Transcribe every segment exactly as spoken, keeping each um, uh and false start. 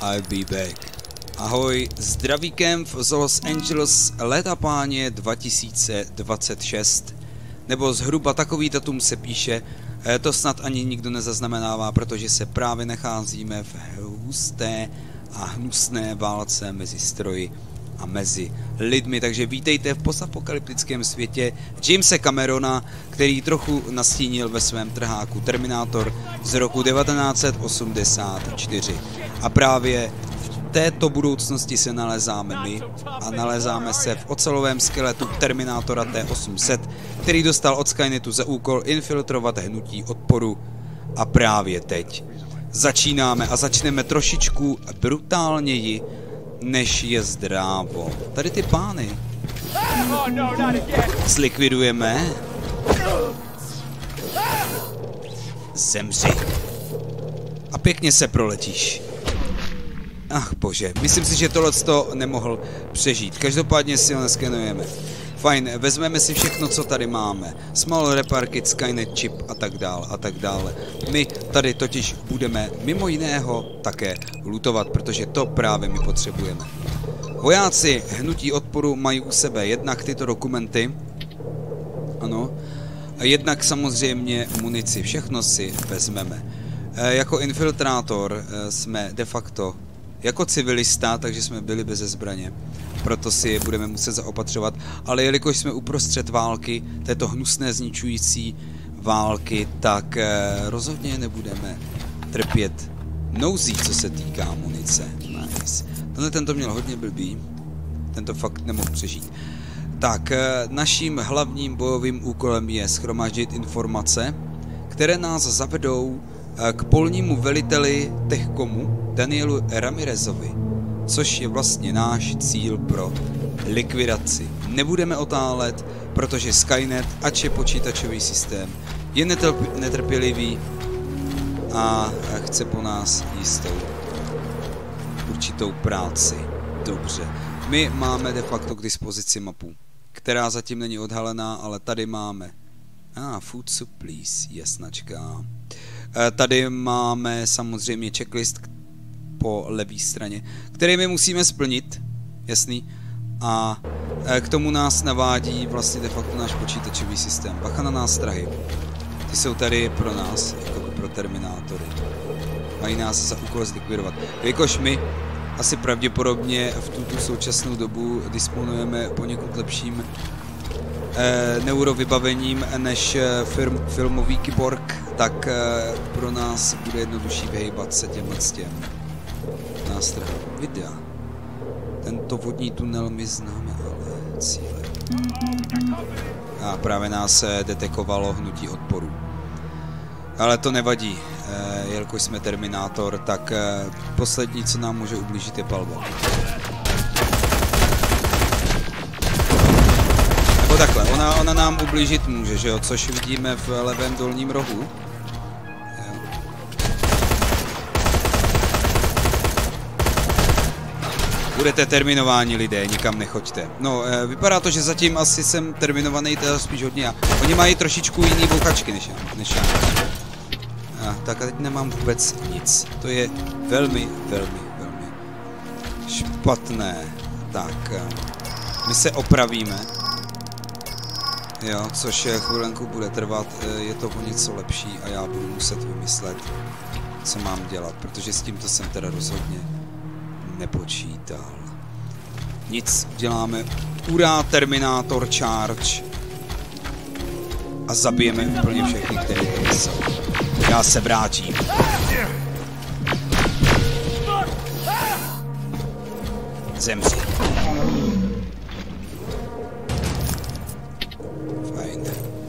I'll be back. Ahoj, zdravíkem z Los Angeles, léta páně dva tisíce dvacet šest. Nebo zhruba takový datum se píše, to snad ani nikdo nezaznamenává, protože se právě nacházíme v husté a hnusné válce mezi stroji a mezi lidmi. Takže vítejte v postapokalyptickém světě Jamese Camerona, který trochu nastínil ve svém trháku Terminátor z roku devatenáct set osmdesát čtyři. A právě v této budoucnosti se nalezáme my a nalezáme se v ocelovém skeletu Terminátora T osm set, který dostal od Skynetu za úkol infiltrovat hnutí odporu. A právě teď začínáme a začneme trošičku brutálněji, než je zdrávo. Tady ty pány zlikvidujeme. Zemři. A pěkně se proletíš. Ach bože, myslím si, že tohle to nemohl přežít. Každopádně si ho neskenujeme. Fajn, vezmeme si všechno, co tady máme. Small repair kit, Skynet chip a tak dále a tak dále. My tady totiž budeme mimo jiného také lootovat, protože to právě my potřebujeme. Vojáci hnutí odporu mají u sebe jednak tyto dokumenty. Ano. A jednak samozřejmě munici. Všechno si vezmeme. E, jako infiltrátor e, jsme de facto jako civilista, takže jsme byli bez zbraně. Proto si budeme muset zaopatřovat. Ale jelikož jsme uprostřed války, této hnusné zničující války, tak eh, rozhodně nebudeme trpět nouzí, co se týká munice. Nice. Tenhle tento měl hodně blbý. Tento fakt nemohl přežít. Tak, eh, naším hlavním bojovým úkolem je shromáždit informace, které nás zavedou eh, k polnímu veliteli Techcomu Danielu Ramirezovi, což je vlastně náš cíl pro likvidaci. Nebudeme otálet, protože Skynet, ač je počítačový systém, je netrp netrpělivý a chce po nás jistou určitou práci. Dobře. My máme de facto k dispozici mapu, která zatím není odhalená, ale tady máme ah, food supplies, jasnačka. Tady máme samozřejmě checklist po levé straně, který my musíme splnit, jasný, a k tomu nás navádí vlastně de facto náš počítačový systém. Bacha na nástrahy. Ty jsou tady pro nás, jako pro Terminátory. Mají nás za úkol zlikvidovat. Jakož my asi pravděpodobně v tuto současnou dobu disponujeme poněkud lepším eh, neurovybavením než eh, firm, filmový kyborg, tak eh, pro nás bude jednodušší vyhejbat se těmhle s těm nástrojů. Videa. Tento vodní tunel my známe, ale cíle. A právě nás detekovalo hnutí odporu. Ale to nevadí. E, jelikož jsme Terminátor, tak e, poslední, co nám může ublížit, je palba. Nebo takhle, ona, ona nám ublížit může, že jo? Což vidíme v levém dolním rohu. Budete terminováni, lidé, nikam nechoďte. No, e, vypadá to, že zatím asi jsem terminovaný, teda spíš hodně já. Oni mají trošičku jiný bouchačky než já. Než já. A, tak a teď nemám vůbec nic. To je velmi, velmi, velmi špatné. Tak, e, my se opravíme. Jo, což chvilenku bude trvat, e, je to o něco lepší a já budu muset vymyslet, co mám dělat, protože s tímto jsem teda rozhodně nepočítal. Nic, děláme urá Terminátor Charge a zabijeme úplně všechny, které tady jsou. Já se vrátím. Zemři. Fajn.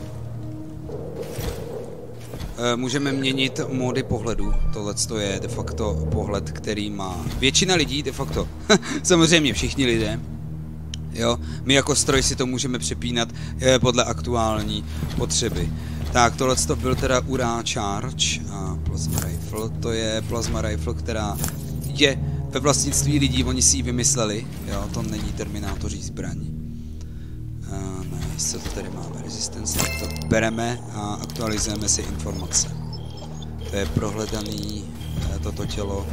Můžeme měnit módy pohledu. Tohle je de facto pohled, který má většina lidí, de facto. Samozřejmě všichni lidé. Jo, my jako stroj si to můžeme přepínat eh, podle aktuální potřeby. Tak, tohle to byl teda Ura Charge a Plasma Rifle. To je Plasma Rifle, která je ve vlastnictví lidí, oni si ji vymysleli. Jo, to není Terminátoří zbraň. Uh, nice, co to tady máme? Resistance, tak to bereme a aktualizujeme si informace. To je prohledaný, toto tělo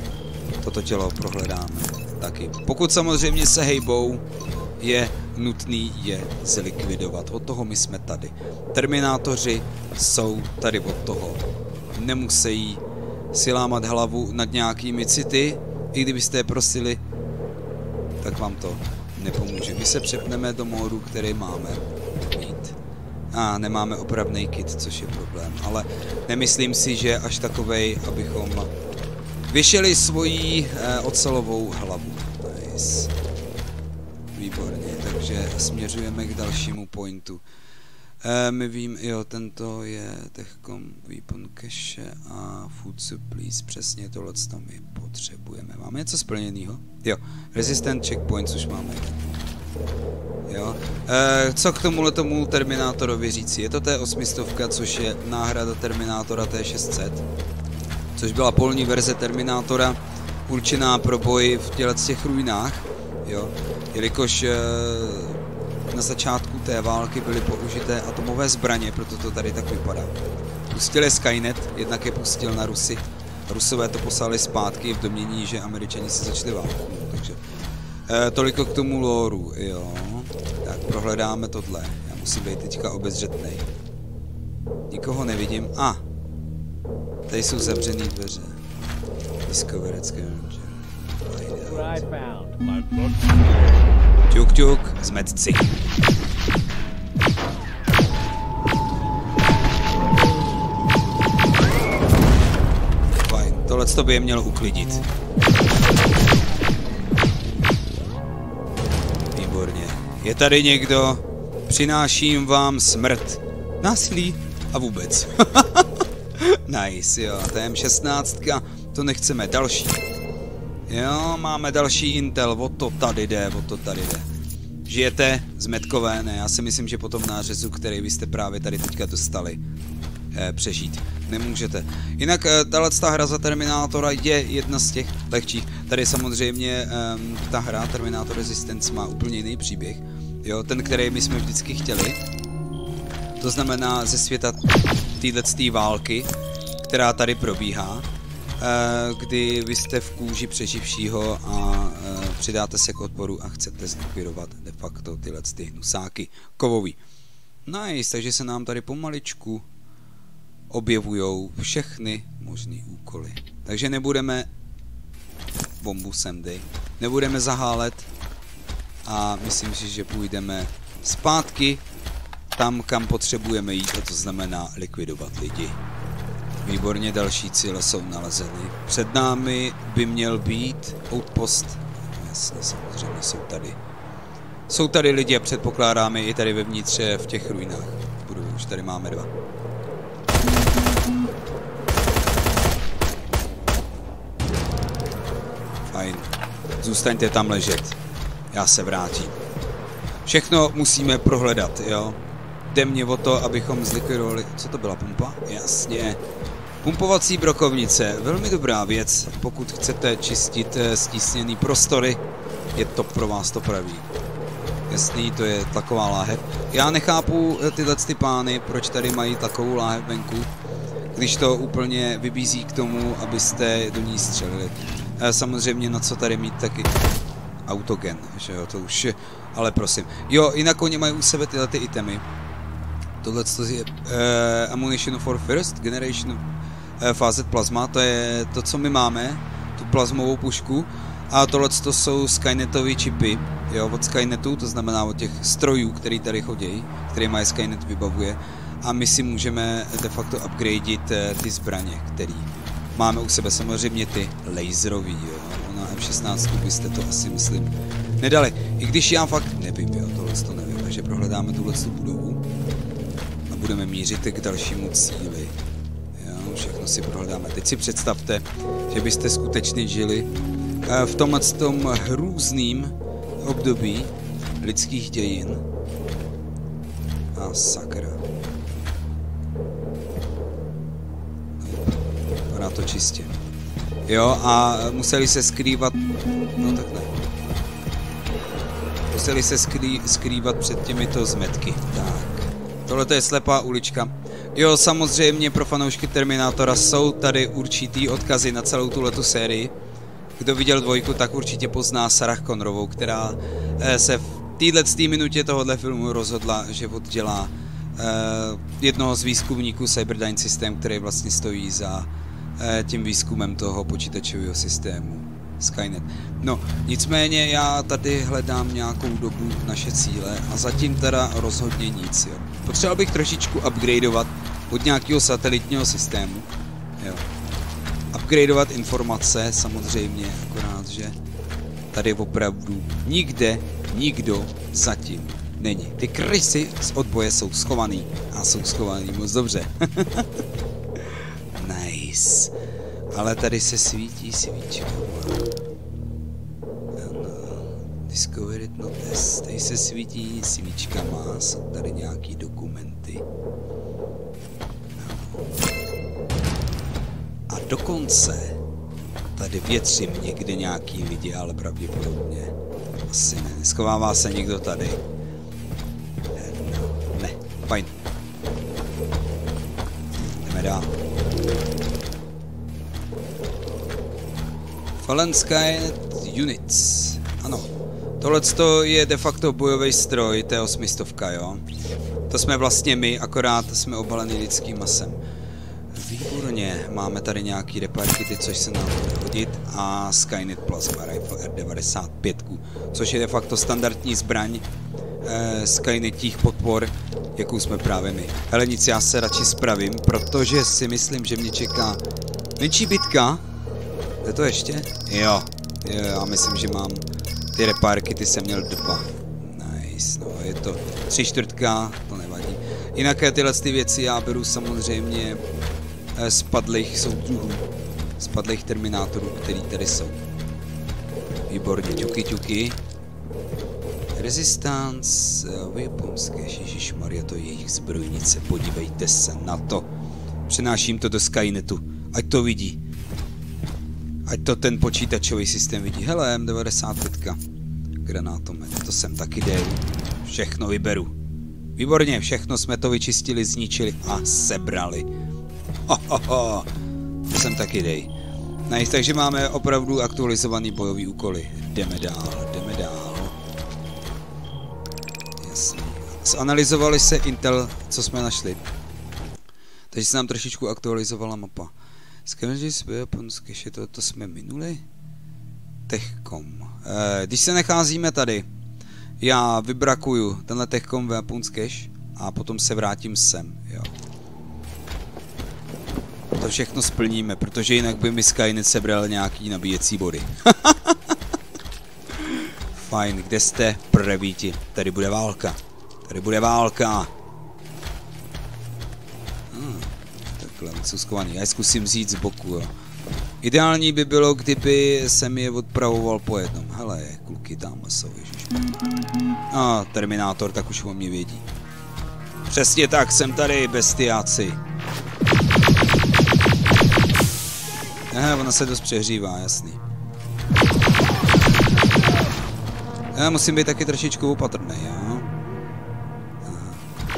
toto tělo prohledáme taky. Pokud samozřejmě se hejbou, je nutný je zlikvidovat. Od toho my jsme tady. Terminátoři jsou tady od toho. Nemusí si lámat hlavu nad nějakými city, i kdybyste je prosili, tak vám to nepomůže. My se přepneme do módu, který máme mít. A nemáme opravný kit, což je problém. Ale nemyslím si, že až takovej, abychom vyšeli svoji eh, ocelovou hlavu. Nice. Výborně, takže směřujeme k dalšímu pointu. E, my vím, jo, tento je Techcom Weapon Cache a Food Supplies, přesně tohle, co my potřebujeme. Máme něco splněného? Jo, Resistant Checkpoint, což máme. Jo, e, co k tomuhle tomu Terminátorovi říci? Je to T osm stovka, což je náhrada Terminátora T šest set, což byla polní verze Terminátora, určená pro boj v těle těch ruinách. Jo, jelikož e, na začátku té války byly použité atomové zbraně, proto to tady tak vypadá. Pustili Skynet, jednak je pustil na Rusy. Rusové to poslali zpátky v domění, že Američani se začali válku. Takže e, toliko k tomu lóru, jo. Tak prohledáme tohle. Já musím být teďka obezřetnej. Nikoho nevidím. A! Ah, tady jsou zavřený dveře. Discoverecké. Ťuk, ťuk, zmetci. Fajn, tohleto by je mělo uklidit. Výborně. Je tady někdo? Přináším vám smrt. Násilí a vůbec. Nice, jo, T M šestnáct, to nechceme. Další. Jo, máme další intel, o to tady jde, o to tady jde. Žijete zmetkové? Ne, já si myslím, že po tom nářezu, který vy jste právě tady teďka dostali, eh, přežít nemůžete. Jinak eh, tato hra za Terminátora je jedna z těch lehčích. Tady samozřejmě eh, ta hra Terminator Resistance má úplně jiný příběh. Jo, ten, který my jsme vždycky chtěli. To znamená ze světa této války, která tady probíhá. Kdy vy jste v kůži přeživšího a e, přidáte se k odporu a chcete zlikvidovat de facto tyhle ty hnusáky kovový. Nice, takže se nám tady pomaličku objevujou všechny možné úkoly. Takže nebudeme bombu sem dej, nebudeme zahálet a myslím si, že půjdeme zpátky tam, kam potřebujeme jít, a to znamená likvidovat lidi. Výborně, další cíle jsou nalezeny. Před námi by měl být outpost. Jasně, samozřejmě jsou tady. Jsou tady lidi a předpokládáme i tady vevnitř v těch ruinách. Budu, už tady máme dva. Fajn. Zůstaňte tam ležet. Já se vrátím. Všechno musíme prohledat, jo. Jde mě o to, abychom zlikvidovali... Co to byla, pumpa? Jasně. Pumpovací brokovnice. Velmi dobrá věc. Pokud chcete čistit stísněný prostory, je to pro vás to pravý. Jasný, to je tlaková láhev. Já nechápu tyhle ty pány, proč tady mají takovou láhev venku, když to úplně vybízí k tomu, abyste do ní střelili. Samozřejmě na co tady mít taky autogen, že jo, to už je... Ale prosím. Jo, jinak oni mají u sebe tyhle ty itemy. Tohle je uh, Ammunition for First Generation uh, Phased Plasma, to je to, co my máme, tu plazmovou pušku. A tohle to jsou Skynetové čipy, jo, od Skynetu, to znamená od těch strojů, který tady chodí, který má Skynet vybavuje. A my si můžeme de facto upgradeit uh, ty zbraně, které máme u sebe, samozřejmě ty laserový, jo. Na M šestnáct byste to asi, myslím, nedali. I když já fakt nevím, jo, tohle to nevím, takže prohledáme tuhle budovu a budeme mířit k dalšímu cíli. Jo, všechno si prohledáme. Teď si představte, že byste skutečně žili v tomhle tom hrůzným období lidských dějin. A sakra. Vypadá to čistě. Jo, a museli se skrývat... No tak ne. Museli se skrý, skrývat před těmito zmetky. Tak. Tohle je slepá ulička. Jo, samozřejmě pro fanoušky Terminátora jsou tady určitý odkazy na celou tuhletu sérii. Kdo viděl dvojku, tak určitě pozná Sarah Connorovou, která eh, se v této minutě tohohle filmu rozhodla, že oddělá eh, jednoho z výzkumníků Cyberdyne System, který vlastně stojí za eh, tím výzkumem toho počítačového systému Skynet. No, nicméně já tady hledám nějakou dobu naše cíle a zatím teda rozhodně nic, jo. Potřeboval bych trošičku upgradeovat od nějakého satelitního systému, jo. Upgradeovat informace, samozřejmě, akorát, že tady opravdu nikde nikdo zatím není. Ty krysy z odboje jsou schovaný a jsou schovaný moc dobře. Nice. Ale tady se svítí svíčka. Discover it not test. Tady se svítí svíčkama, jsou tady nějaký dokumenty. A dokonce tady větřím někde nějaký lidi, ale pravděpodobně asi ne. Schovává se někdo tady? Ne, fajn. Jdeme dál. Fallen Skynet Units. Ano. Tohle je de facto bojový stroj, to je osmistovka, jo. To jsme vlastně my, akorát jsme obaleni lidským masem. Výborně, máme tady nějaký repair kity, což se nám bude hodit, a Skynet Plasma Rifle R devadesát pět, což je de facto standardní zbraň eh, Skynetích podpor, jakou jsme právě my. Hele, nic, já se radši spravím, protože si myslím, že mě čeká menší bitka. Je to ještě? Jo, jo, já myslím, že mám ty repair kity, jsem měl dva. Nice, no, je to tři čtvrtka, to nevadí. Jinak tyhle ty věci já beru samozřejmě spadlých soudruhů, spadlých terminátorů, který tady jsou. Výborně, ťuky, ťuky. Resistance, japonské, ježišmarja, to je jejich zbrojnice, podívejte se na to. Přenáším to do Skynetu, ať to vidí. Ať to ten počítačový systém vidí. Hele, M devadesát pět, granátomet, to jsem taky dej. Všechno vyberu. Výborně, všechno jsme to vyčistili, zničili a sebrali. Ho, ho, ho. To jsem taky dej. Nice, takže máme opravdu aktualizovaný bojový úkoly. Jdeme dál, jdeme dál. Jasně. Zanalyzovali se Intel, co jsme našli. Takže se nám trošičku aktualizovala mapa. Skynet japonské, to, to jsme minuli? Techcom. Eh, když se nacházíme tady, já vybrakuju tenhle Techcom v japonské a potom se vrátím sem, jo. To všechno splníme, protože jinak by mi Skynet sebral nějaký nabíjecí body. Fajn, kde jste? Prvíti. Tady bude válka. Tady bude válka. Hmm, takhle, jsou schovaný. Já je zkusím vzít z boku, jo. Ideální by bylo, kdyby jsem je odpravoval po jednom. Hele, kluky tamhle jsou, ježiš. A, Terminátor, tak už o mě vědí. Přesně tak, jsem tady, bestiáci. Aha, ona se dost přehřívá, jasný. Já musím být taky trošičku opatrný, jo. Aha.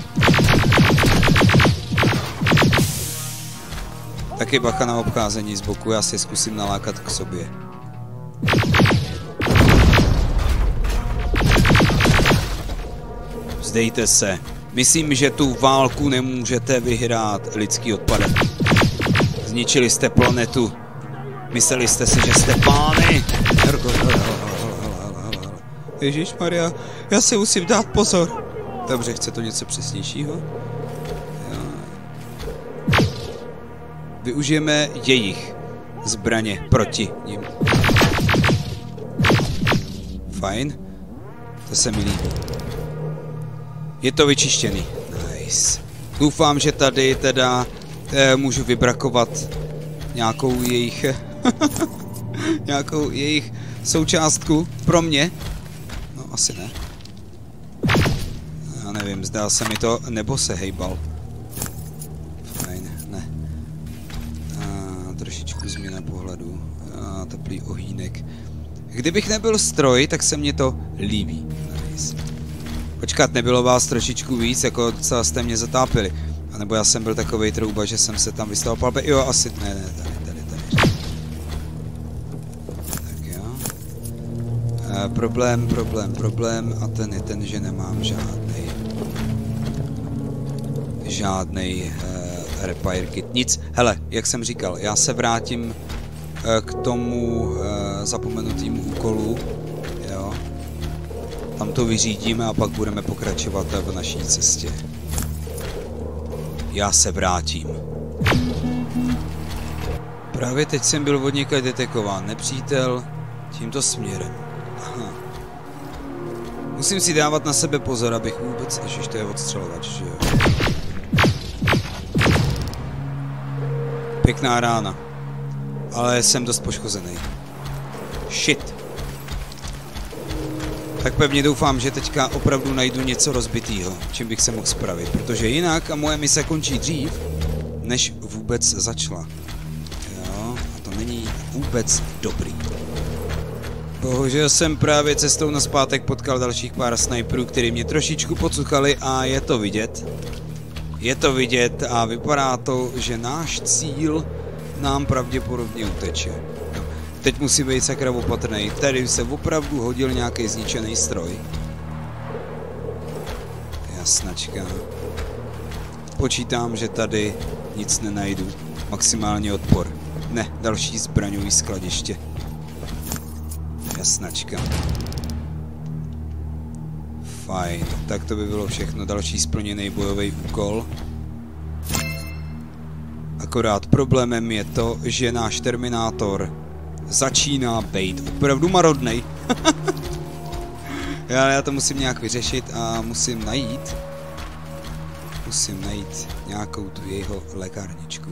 Taky bacha na obcházení z boku, já si zkusím nalákat k sobě. Vzdejte se. Myslím, že tu válku nemůžete vyhrát, lidský odpadek. Zničili jste planetu. Mysleli jste si, že jste pány. Ježišmarja, já si musím dát pozor. Dobře, chce to něco přesnějšího? Využijeme jejich zbraně proti nim. Fajn. To se mi líbí. Je to vyčištěný. Nice. Doufám, že tady teda eh, můžu vybrakovat nějakou jejich nějakou jejich součástku pro mě. No, asi ne. Já nevím, zdá se mi to, nebo se hejbal. Fajn, ne. A, trošičku změna pohledu. A, teplý ohýnek. Kdybych nebyl stroj, tak se mně to líbí. Nice. Počkat, nebylo vás trošičku víc, jako docela jste mě zatápili. A nebo já jsem byl takovej trouba, že jsem se tam vystavil palbe. Jo, asi ne, ne, tady, tady, tady. Tak, problém, problém, problém a ten je ten, že nemám žádnej žádnej uh, repair kit. Nic, hele, jak jsem říkal, já se vrátím uh, k tomu uh, zapomenutýmu úkolu, jo. Tam to vyřídíme a pak budeme pokračovat v naší cestě. Já se vrátím. Právě teď jsem byl od někud detekován. Nepřítel tímto směrem. Aha. Musím si dávat na sebe pozor, abych vůbec... Ježiš, to je odstřelovač, že jo? Pěkná rána. Ale jsem dost poškozený. Shit. Tak pevně doufám, že teďka opravdu najdu něco rozbitýho, čím bych se mohl spravit, protože jinak a moje mise končí dřív, než vůbec začala. Jo, a to není vůbec dobrý. Bohužel jsem právě cestou na zpátek potkal dalších pár snajperů, kteří mě trošičku pocuchali a je to vidět. Je to vidět a vypadá to, že náš cíl nám pravděpodobně uteče. Teď musí být sakra opatrný. Tady se opravdu hodil nějaký zničený stroj. Jasnačka. Počítám, že tady nic nenajdu. Maximálně odpor. Ne, další zbraňový skladiště. Jasnačka. Fajn, tak to by bylo všechno. Další splněný bojový úkol. Akorát problémem je to, že náš Terminátor začíná být opravdu marodnej. já, já to musím nějak vyřešit a musím najít musím najít nějakou tu jeho lékárničku.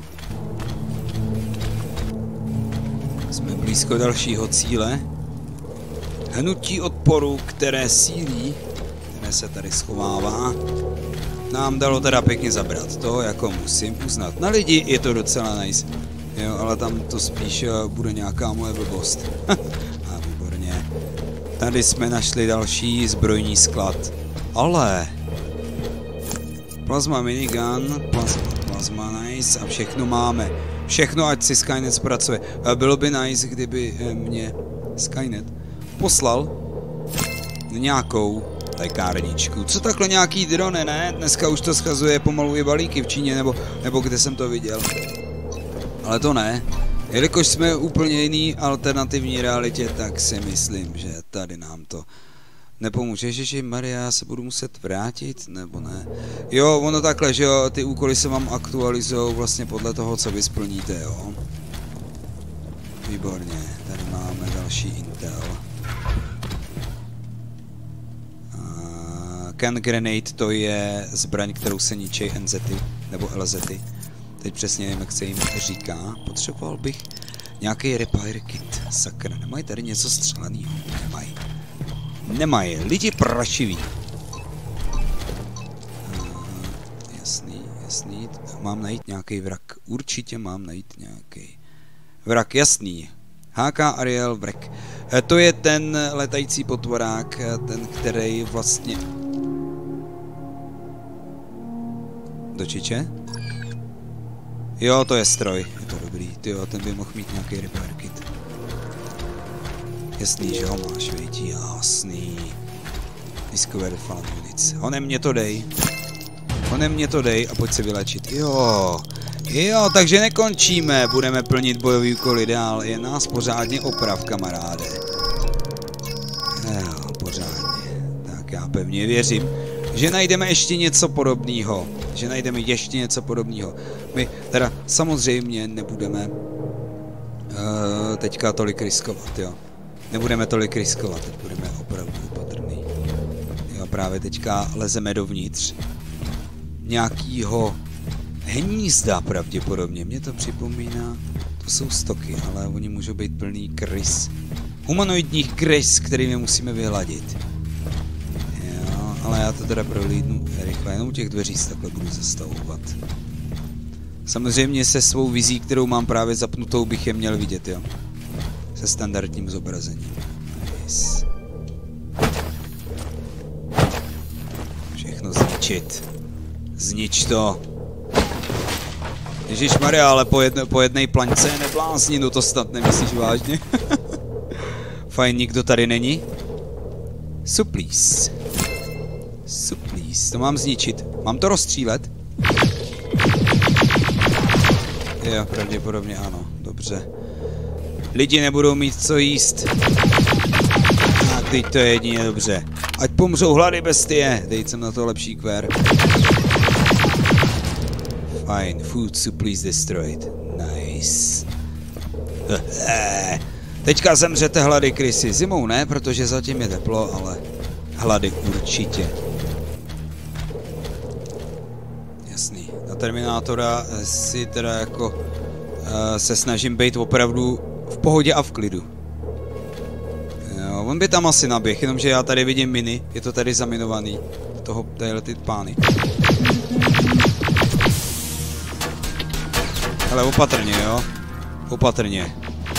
Jsme blízko dalšího cíle. Hnutí odporu, které sílí, které se tady schovává, nám dalo teda pěkně zabrat. To jako musím uznat. Na lidi je to docela nice. Jo, ale tam to spíš uh, bude nějaká moje blbost. A výborně. Tady jsme našli další zbrojní sklad. Ale... Plasma minigun, plasma, plasma nice a všechno máme. Všechno, ať si Skynet zpracuje. A bylo by nice, kdyby mě Skynet poslal nějakou lékárničku. Co takhle nějaký drony, ne? Dneska už to schazuje pomalu i balíky v Číně, nebo, nebo kde jsem to viděl. Ale to ne. Jelikož jsme v úplně jiný alternativní realitě, tak si myslím, že tady nám to nepomůže. Ježiši Maria, já se budu muset vrátit, nebo ne? Jo, ono takhle, že jo, ty úkoly se vám aktualizují vlastně podle toho, co vy splníte, jo. Výborně, tady máme další intel. Uh, Can Grenade, to je zbraň, kterou se ničí N Z ty, nebo L Z ty. Teď přesně nevím, jak se jim říká. Potřeboval bych nějaký repair kit. Sakra, nemají tady něco střelenýho? Nemají. Nemají. Lidi prašivý. Uh, jasný, jasný. Mám najít nějaký vrak. Určitě mám najít nějaký vrak, jasný. H K Ariel vrak. E, to je ten letající potvorák, ten, který vlastně... Do čiče? Jo, to je stroj, je to dobrý, tyjo, ten by mohl mít nějaký repair kit. Jasný, že ho máš, vědí, jasný. Discover found units. Honem mě to dej. Honem mě to dej a pojď se vylečit. Jo, jo, takže nekončíme, budeme plnit bojový úkoly dál, je nás pořádně oprav, kamaráde. Jo, pořádně, tak já pevně věřím, že najdeme ještě něco podobného. Že najdeme ještě něco podobného. My teda samozřejmě nebudeme uh, teďka tolik riskovat, jo. Nebudeme tolik riskovat, teď budeme opravdu opatrný. Jo, právě teďka lezeme dovnitř nějakýho hnízda pravděpodobně. Mně to připomíná, to jsou stoky, ale oni můžou být plný krys. Humanoidních krys, kterými musíme vyhladit. Ale já to teda prohlídnu rychle, jenom u těch dveří se takhle budu zastavovat. Samozřejmě se svou vizí, kterou mám právě zapnutou, bych je měl vidět, jo. Se standardním zobrazením. Nice. Všechno zničit. Znič to. Ježišmarja, ale po, jedne, po jednej plaňce je neblázni, no to snad nemyslíš vážně. Fajn, nikdo tady není. Supplís. Supplís. To mám zničit. Mám to rozstřílet? Jo, pravděpodobně ano. Dobře. Lidi nebudou mít co jíst. A teď to je jedině dobře. Ať pomřou hlady bestie. Teď jsem na to lepší kvér. Fine. Food supplies destroyed. Nice. Teďka zemřete hlady, krysy. Zimou ne, protože zatím je teplo, ale hlady určitě. Jasný. Na Terminátora si teda jako uh, se snažím být opravdu v pohodě a v klidu. Jo, on by tam asi naběh, jenomže já tady vidím miny. Je to tady zaminovaný. Toho, tadyhle ty pány. Hele, opatrně, jo? Opatrně.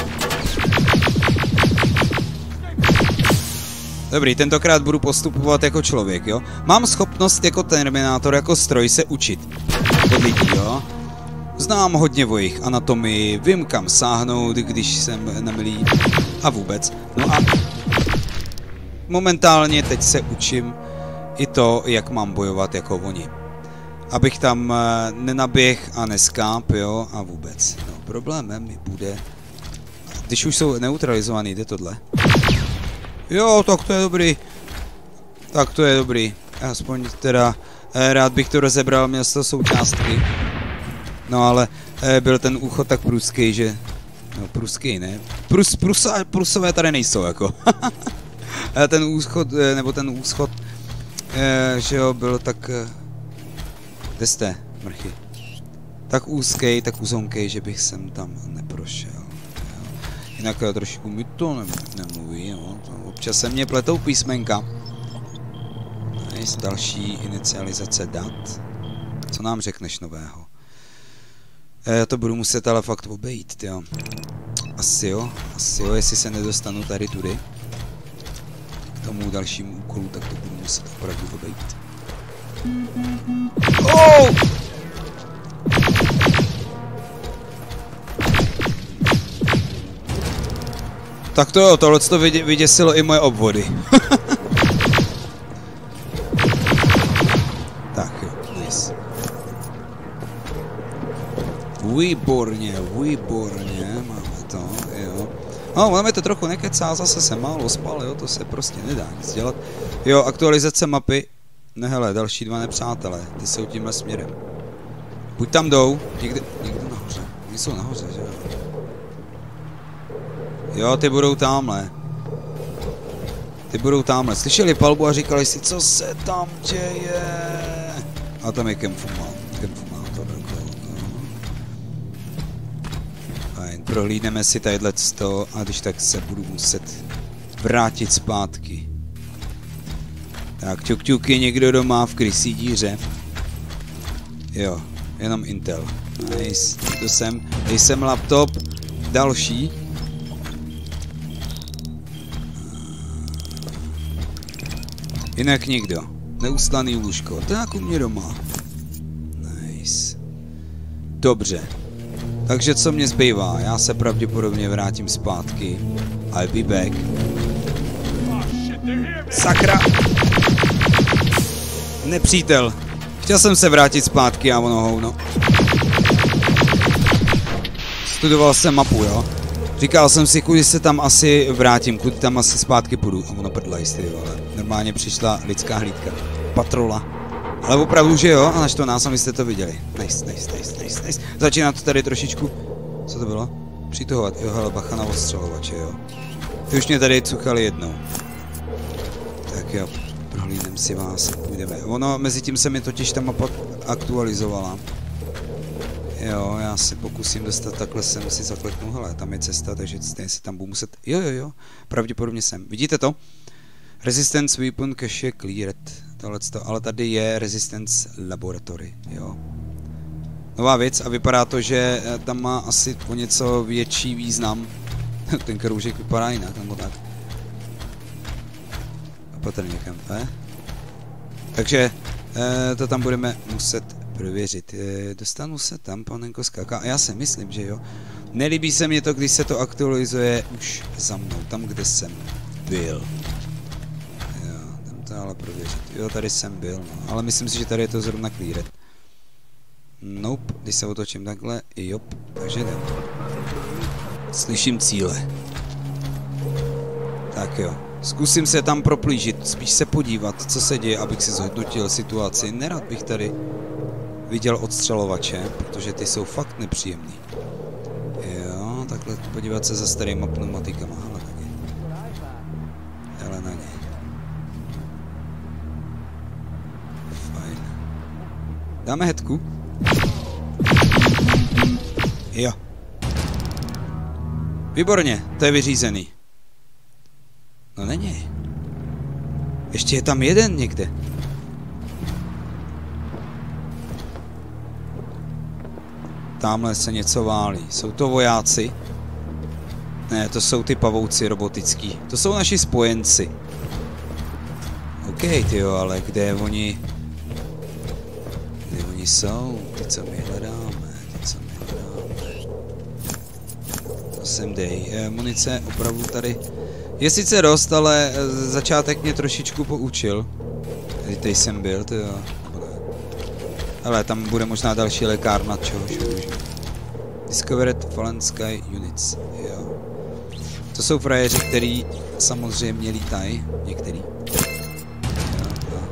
Dobrý, tentokrát budu postupovat jako člověk, jo? Mám schopnost jako Terminátor, jako stroj se učit od lidí, jo? Znám hodně o jejich anatomii, vím kam sáhnout, když jsem nemilý a vůbec. No a momentálně teď se učím i to, jak mám bojovat jako oni. Abych tam nenaběh a neskáp, jo? A vůbec. No, problémem mi bude, když už jsou neutralizovaný, jde tohle. Jo, tak to je dobrý. Tak to je dobrý. Aspoň teda eh, rád bych to rozebral, měl z toho součástky. No ale eh, byl ten úchod tak pruský, že... No pruský, ne? Prus, prusa, prusové tady nejsou, jako. ten úschod, eh, nebo ten úschod, eh, že jo, byl tak... Eh, kde jste, mrchy? Tak úzký, tak uzonkej, že bych sem tam neprošel. Jinak trošku mi to ne nemluví, jo. Občas se mě pletou písmenka. Nice, další inicializace dat. Co nám řekneš nového? Já to budu muset ale fakt obejít, jo. Asi jo, asi jo, jestli se nedostanu tady tudy. K tomu dalšímu úkolu, tak to budu muset opravdu obejít. Oh! Tak to jo, tohle to vydě, vyděsilo i moje obvody. Tak jo, nice. Výborně, výborně, máme to, jo. No, máme to trochu nekecá, zase se málo spal, jo, to se prostě nedá nic dělat. Jo, aktualizace mapy. Ne, hele, další dva nepřátelé, ty jsou tímhle směrem. Buď tam jdou, někde, někde nahoře, oni jsou nahoře, že jo. Jo, ty budou tamhle. Ty budou tamhle. Slyšeli palbu a říkali si, co se tam děje. A tam je kemfumátor. Fajn, prohlídneme si tadyhle sto a když tak se budu muset vrátit zpátky. Tak, ťuk ťuk, je někdo doma v krysí díře. Jo, jenom Intel. Nice, to jsem, jsem laptop. Další. Jinak nikdo. Neustlaný lůžko. Tak u mě doma. Nice. Dobře. Takže co mě zbývá? Já se pravděpodobně vrátím zpátky. I'll be back. Sakra! Nepřítel. Chtěl jsem se vrátit zpátky a ono hovno. Studoval jsem mapu, jo? Říkal jsem si, kudy se tam asi vrátím, kudy tam asi zpátky půjdu. A ono prdla jistý, ale normálně přišla lidská hlídka. Patrola. Ale opravdu, že jo? A nač to nás, abyste to viděli. Nice, nice, nice, nice, nice. Začíná to tady trošičku... Co to bylo? Přitahovat. Jo, hele, bacha na ostřelovače, jo. Ty už mě tady cuchali jednou. Tak jo, prohlídnem si vás, půjdeme. Ono, mezi tím se mi totiž ta mapa aktualizovala. Jo, já se pokusím dostat takhle, jsem si zakleknu, hele, tam je cesta, takže stejně se tam budu muset, jo, jo, jo, pravděpodobně jsem. Vidíte to? Resistance Weapon Cache Cleared, tohleto, ale tady je Resistance Laboratory, jo. Nová věc a vypadá to, že tam má asi o něco větší význam. Ten kroužek vypadá jinak, nebo tak. Opatrně kempe. Takže e, to tam budeme muset prověřit. E, dostanu se tam, panenko skáka. A já si myslím, že jo. Nelíbí se mě to, když se to aktualizuje už za mnou, tam, kde jsem byl. Jo. to ale prověřit. Jo, tady jsem byl, no. Ale myslím si, že tady je to zrovna cleared. Nope, když se otočím takhle, jop, takže jdem. Slyším cíle. Tak jo. Zkusím se tam proplížit, spíš se podívat, co se děje, abych si zhodnotil situaci. Nerad bych tady viděl odstřelovače, protože ty jsou fakt nepříjemný. Jo, takhle podívat se za starýma pneumatikama. Hele na ně. Hele na ně. Fajn. Dáme hetku? Jo. Výborně, to je vyřízený. No není. Ještě je tam jeden někde. Tamhle se něco válí. Jsou to vojáci? Ne, to jsou ty pavouci robotický. To jsou naši spojenci. OK, tyjo, ale kde oni... Kde oni jsou? Ty, co my hledáme. Ty, co my hledáme. To sem dej. E, munice opravdu tady... Je sice dost, ale začátek mě trošičku poučil. Tady jsem byl, to jo. Ale tam bude možná další lékárna, čehož využiju. Discovered Fallen Sky Units, jo. To jsou frajeři, který samozřejmě lítají, některý. Jo, jo.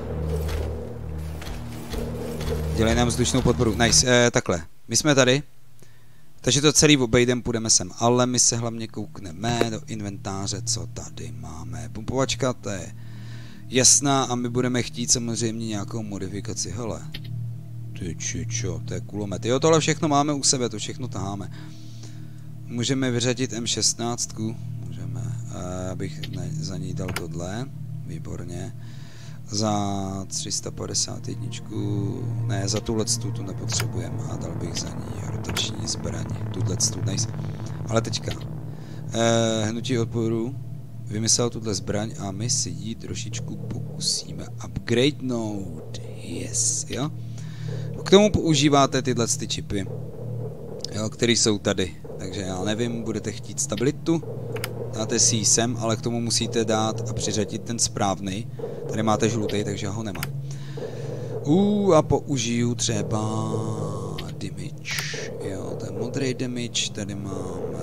Dělají nám vzdušnou podporu, nice, eh, takhle. My jsme tady. Takže to celý obejdem, půjdeme sem, ale my se hlavně koukneme do inventáře, co tady máme. Pumpovačka, to je jasná a my budeme chtít samozřejmě nějakou modifikaci. Hele, ty čičo, to je kulomet. Jo, tohle všechno máme u sebe, to všechno taháme. Můžeme vyřadit M šestnáct, můžeme, abych ne, za ní dal tohle, výborně. Za tři sta padesát jedna, ne, za tuhle tu nepotřebujeme a dal bych za ní rotační zbraň, tuhle tu, nice. Ale teďka, eh, hnutí odporu, vymyslel tuhle zbraň a my si ji trošičku pokusíme upgradenout, yes, jo. K tomu používáte tyhle ty čipy, jo, které jsou tady, takže já nevím, budete chtít stabilitu, dáte si ji sem, ale k tomu musíte dát a přiřadit ten správný. Tady máte žlutý, takže já ho nemám. Uh, a použiju třeba damage. Jo, ten modrý damage, tady máme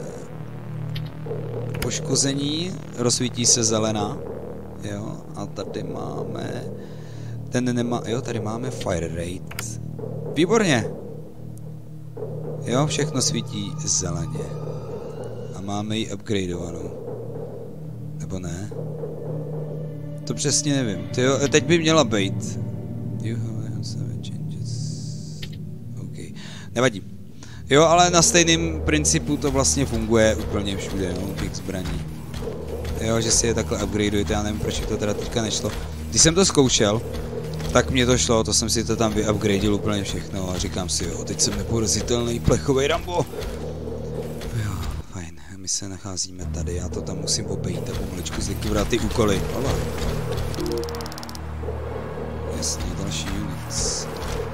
poškození, rozsvítí se zelená. Jo, a tady máme, ten nemá, jo, tady máme fire rate. Výborně. Jo, všechno svítí zeleně. A máme ji upgradeovanou. Nebo ne? To přesně nevím. Tyjo, teď by měla být. OK. Nevadí. Jo, ale na stejném principu to vlastně funguje úplně všude, no, těch zbraní. Jo, že si je takhle upgradeujete, já nevím, proč to teda teďka nešlo. Když jsem to zkoušel, tak mě to šlo, to jsem si to tam vyupgradil úplně všechno a říkám si, jo, teď jsem neporazitelný plechový Rambo. Jo, fajn, my se nacházíme tady, já to tam musím obejít a pomaličku zlikvidovat ty úkoly. Hola. Jasně, další units.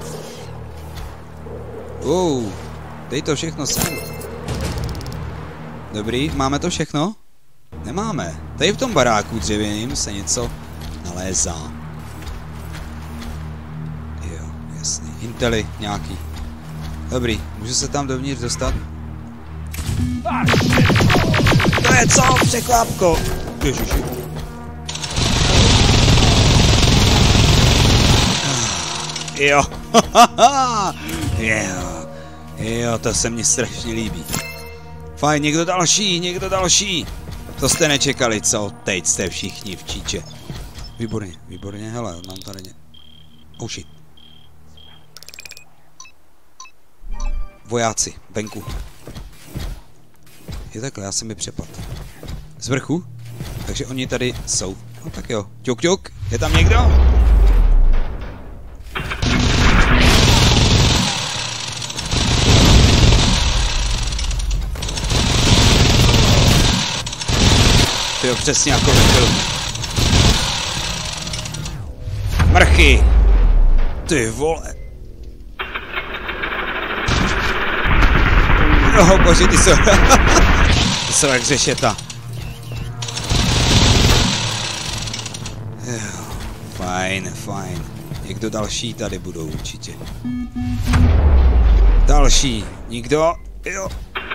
Wow, dej to všechno sem. Dobrý, máme to všechno? Nemáme. Tady v tom baráku dřevěným se něco nalézá. Jo, jasný. Intely nějaký. Dobrý, můžu se tam dovnitř dostat? To je co? Překvápko! Ježiši. Jo, jo, jo, to se mně strašně líbí. Fajn, někdo další, někdo další. To jste nečekali, co? Teď jste všichni v číče. Výborně, výborně, hele, mám tady ně... Oh shit. Vojáci, venku. Je takhle, já jsem mi přepad. Z vrchu? Takže oni tady jsou. No tak jo, ťuk ťuk, je tam někdo? Jo, přesně jako ve filmu. Mrchy! Ty vole! Oh bože, ty jsou... ty jsou jak řešeta. Jo. Fajn, fajn. Někdo další tady budou určitě. Další. Nikdo? Jo.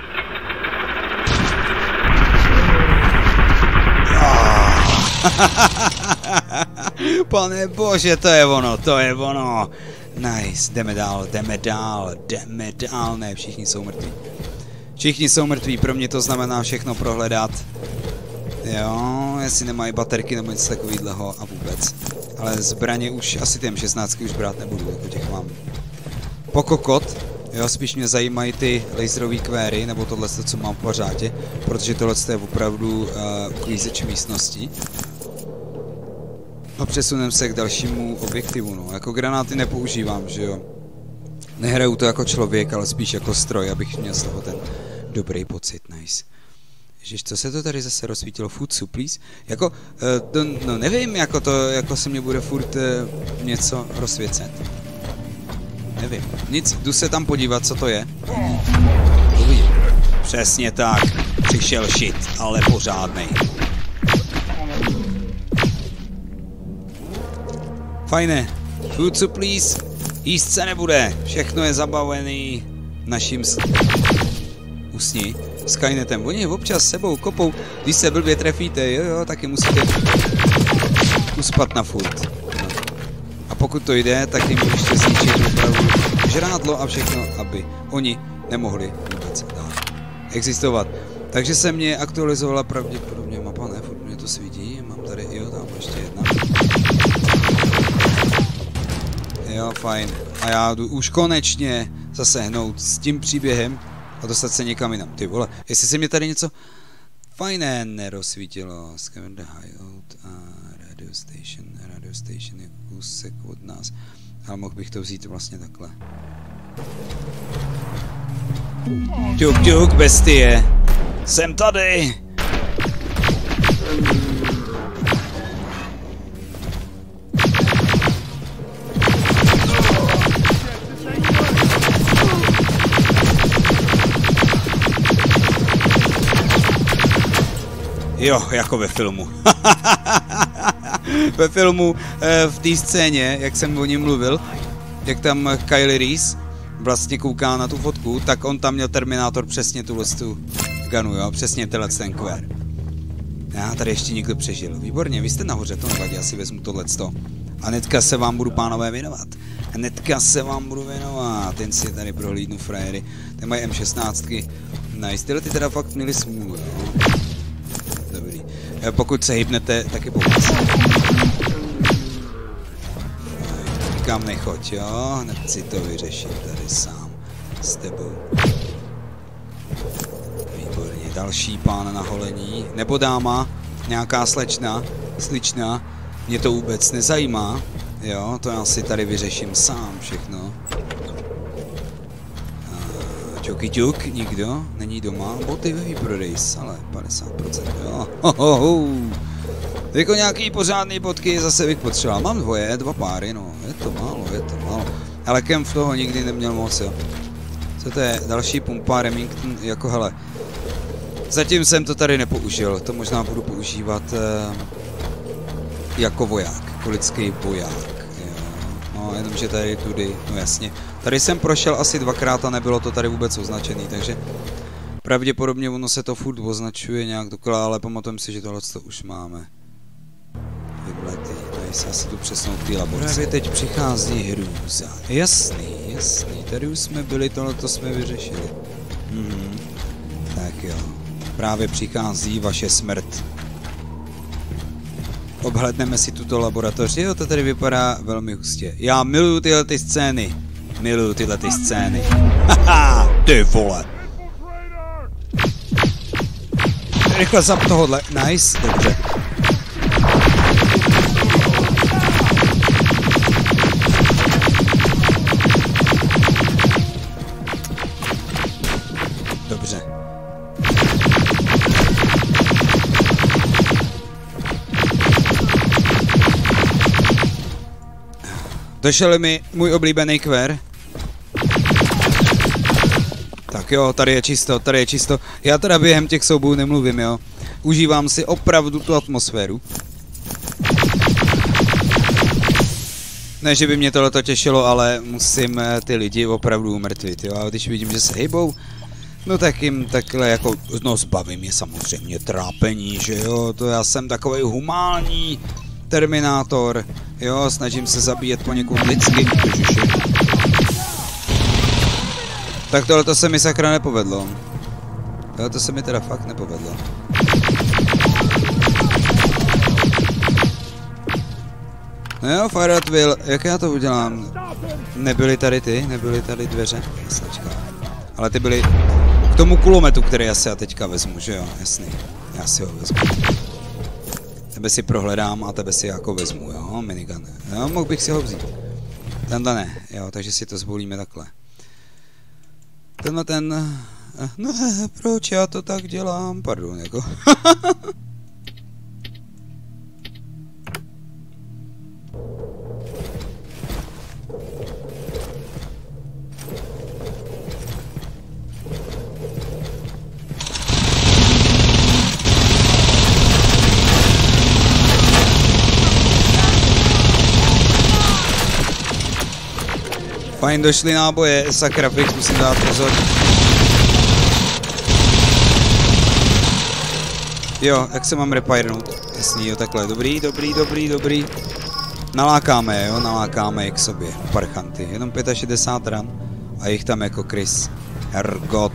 Pane bože, to je ono, to je ono. Nice, jdeme dál, jdeme dál, jdeme dál. Ne, všichni jsou mrtví. Všichni jsou mrtví, pro mě to znamená všechno prohledat. Jo, jestli nemají baterky nebo něco takovýhleho a vůbec. Ale zbraně už, asi ty M šestnáct už brát nebudu, jako těch mám pokokot. Jo, spíš mě zajímají ty laserové kvéry, nebo tohle, co mám v pořádě, protože tohle je opravdu uh, uklízeč místnosti. A přesunem se k dalšímu objektivu, no. Jako granáty nepoužívám, že jo. Nehraju to jako člověk, ale spíš jako stroj, abych měl z toho ten dobrý pocit, nice. Ježiš, co se to tady zase rozsvítilo? Food supplies? Jako, uh, to, no nevím, jako to, jako se mě bude furt uh, něco rozsvěcet. Nevím, nic, jdu se tam podívat, co to je. Uvidím. Přesně tak, přišel shit, ale pořádnej. Fajné, food supplies, jíst se nebude, všechno je zabavený naším usni. Skynetem, oni občas s sebou kopou, když se blbě trefíte, jo jo, taky musíte uspat na furt. No. A pokud to jde, tak jim ještě zničit opravdu žrádlo a všechno, aby oni nemohli vůbec dál existovat. Takže se mě aktualizovala pravděpodobně mapa, ne, furt mě to svítí, mám tady, jo, tam ještě jedna. Jo, fajn. A já jdu už konečně zase hnout s tím příběhem a dostat se někam jinam. Ty vole, jestli se mě tady něco fajné nerozsvítilo. Scavenger hideout a radio station. Radio station je kousek od nás. Ale mohl bych to vzít vlastně takhle. Ťuk, ťuk, bestie. Jsem tady. Jo, jako ve filmu. Ve filmu, e, v té scéně, jak jsem o něm mluvil, jak tam Kyle Reese vlastně kouká na tu fotku, tak on tam měl Terminátor přesně tuhle tu gunu, jo, přesně tenhle ten kvér. Já tady ještě někdo přežil. Výborně, vy jste nahoře, to nevadí, asi vezmu tohleto. A hnedka se vám budu, pánové, věnovat. Hnedka se vám budu věnovat. Ten si tady prohlídnu frajery. Ten mají M šestnáct. Nice, tyhle ty teda fakt měli smůlu, jo. Dobrý. Pokud se hybnete, taky pomoc. Nikam nechoď, jo? Hned si to vyřeším tady sám s tebou. Výborně. Další pán na holení. Nebo dáma, nějaká slečna, slična. Mě to vůbec nezajímá. Jo, to já si tady vyřeším sám všechno. Čoky ťuk, nikdo není doma, boty ve výprodej, ale padesát procent, jo. Ho, ho, ho. Jako nějaký pořádný bodky zase bych potřeboval. Mám dvoje, dva páry, no, je to málo, je to málo. Ale Kemp toho nikdy neměl moc, jo. Co to je? Další pumpa, Remington, jako hele. Zatím jsem to tady nepoužil, to možná budu používat eh, jako voják, jako lidský voják. No, jenomže tady tudy, no jasně. Tady jsem prošel asi dvakrát a nebylo to tady vůbec označený, takže pravděpodobně ono se to furt označuje nějak dokola, ale pamatujeme si, že tohle to už máme. Vyblety, tady se asi tu přesnou k té laborce. Právě teď přichází hrůza. Jasný, jasný, tady už jsme byli, tohleto jsme vyřešili. Mhm. Tak jo, právě přichází vaše smrt. Obhledneme si tuto laboratoř. Jo, to tady vypadá velmi hustě. Já miluju tyhle ty scény. Miluju tyhle ty scény. Haha, ty vole. Rychle zap tohodle. Nice, dobře. Dobře. Došel mi můj oblíbený kvér. Tak jo, tady je čisto, tady je čisto. Já teda během těch soubojů nemluvím, jo. Užívám si opravdu tu atmosféru. Ne, že by mě tohleto těšilo, ale musím ty lidi opravdu umrtvit, jo. A když vidím, že se hejbou, no tak jim takhle jako, no zbavím je samozřejmě trápení, že jo. To já jsem takovej humánní terminátor, jo. Snažím se zabíjet poněkud lidsky. Tak tohleto se mi sakra nepovedlo. Tohleto se mi teda fakt nepovedlo. No jo, Fire at Will, jak já to udělám? Nebyly tady ty, nebyly tady dveře, jasnačka. Ale ty byly k tomu kulometu, který já si já teďka vezmu, že jo, jasný. Já si ho vezmu. Tebe si prohledám a tebe si jako vezmu, jo, minigun. Jo, mohl bych si ho vzít. Tenhle ne, jo, takže si to zvolíme takhle. Tenhle ten... No, proč já to tak dělám? Pardon, jako... Fajn, došly náboje, sakra fix, musím dát pozor. Jo, jak se mám repirenout? Jasný, jo, takhle, dobrý, dobrý, dobrý, dobrý. Nalákáme je, jo, nalákáme je k sobě, parchanty, jenom šedesát pět ran a jich tam jako Chris. Hergot.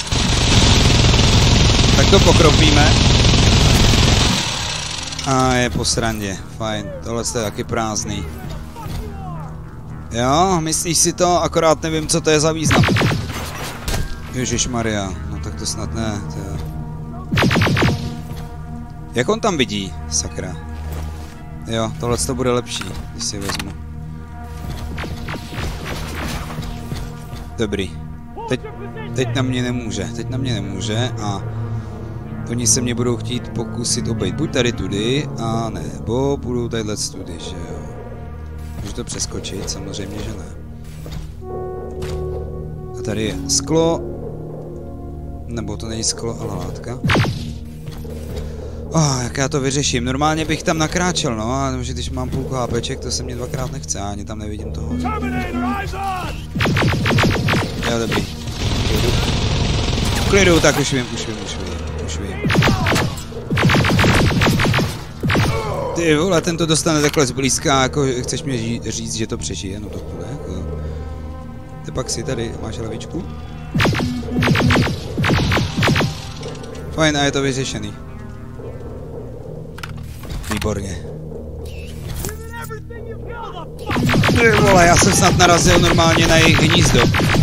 Tak to pokropíme. A je po srandě, fajn, tohle je taky prázdný. Jo, myslíš si to, akorát nevím, co to je za význam. Ježišmarja, no tak to snad ne, to je... Jak on tam vidí, sakra. Jo, tohle to bude lepší, když si vezmu. Dobrý. Teď, teď na mě nemůže, teď na mě nemůže a... Oni se mě budou chtít pokusit obejít buď tady tudy, a nebo budou tadyhle tudy, že jo. Můžu to přeskočit? Samozřejmě, že ne. A tady je sklo. Nebo to není sklo, ale látka. Oh, jak já to vyřeším. Normálně bych tam nakráčel, no. A že když mám půlku hápeček, to se mě dvakrát nechce. A ani tam nevidím toho. Jo, dobrý. V klidu, tak už vím, už vím, už vím, už vím. Ty vole, ten to dostane takhle zblízka, jako chceš mi říct, že to přežije, no to bude, jako. Ty pak si tady, máš lavičku? Fajn, a je to vyřešený. Výborně. Ty vole, já jsem snad narazil normálně na jejich hnízdo.